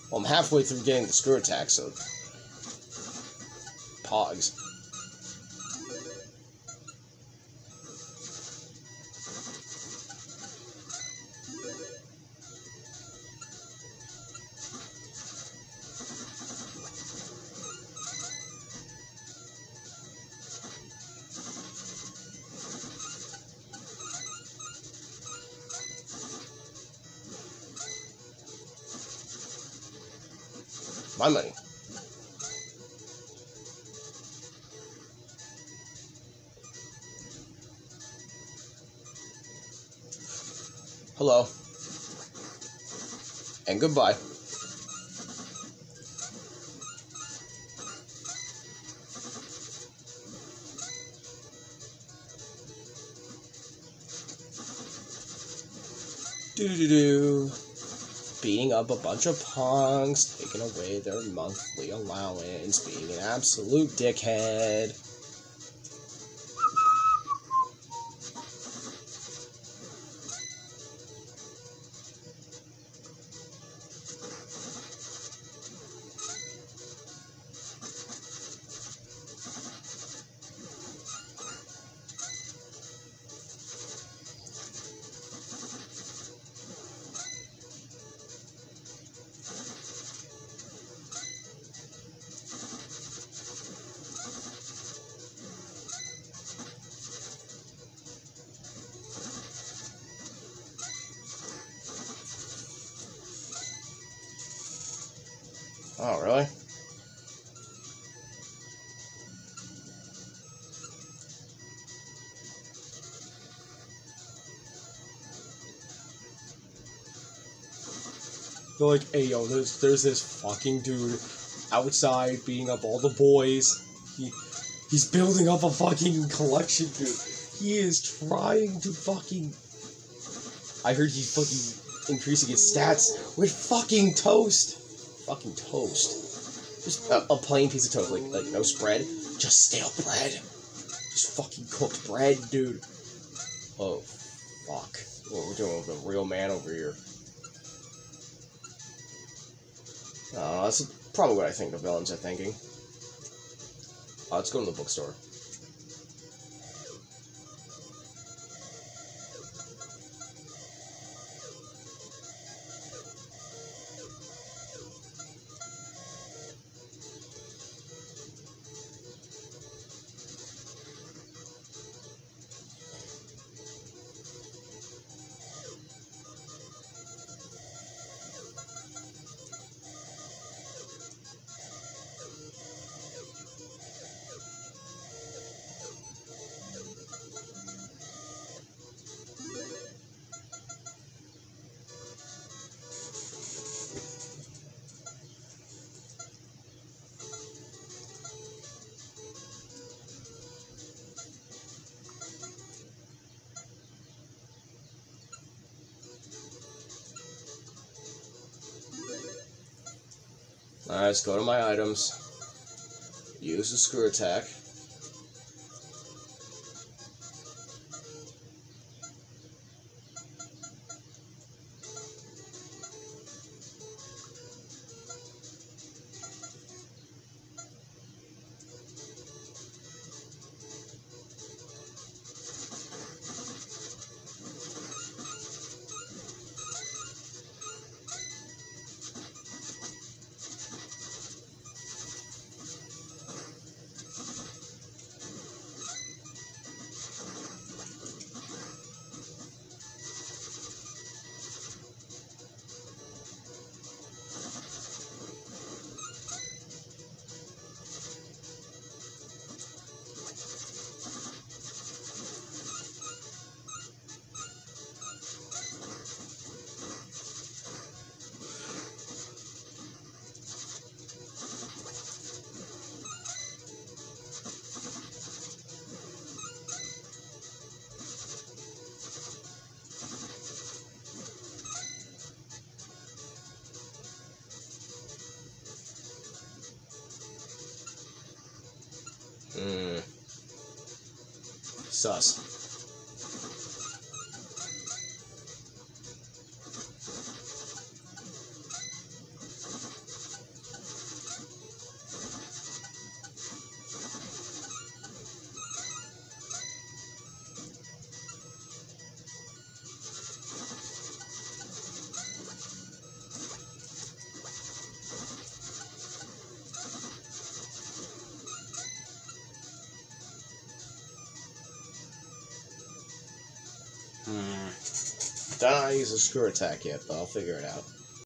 Well, I'm halfway through getting the screw attack, so... Pogs. My money. Hello. And goodbye. Do-do-do-do. Beating up a bunch of punks, taking away their monthly allowance, being an absolute dickhead. Oh, really? They're like, hey, yo, there's this fucking dude outside beating up all the boys. He's building up a fucking collection, dude. He is trying to fucking... I heard he's fucking increasing his stats with fucking toast. Fucking toast. Just a plain piece of toast, like no spread. Just stale bread. Just fucking cooked bread, dude. Oh, fuck. What we're doing with a real man over here. That's probably what I think the villains are thinking. Let's go to the bookstore. Alright, let's go to my items. Use the screw attack. Sus. Don't know how to use a screw attack yet, but I'll figure it out.